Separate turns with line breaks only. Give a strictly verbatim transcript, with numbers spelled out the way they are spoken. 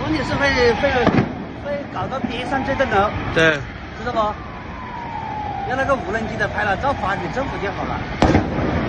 问题是会会会搞到边上这栋楼，
对，
知道不？要那个无人机的拍了，照发给政府就好了。